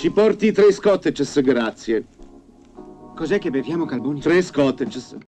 Ci porti 3 scotteges, grazie. Cos'è che beviamo, Calboni? 3 scotteges.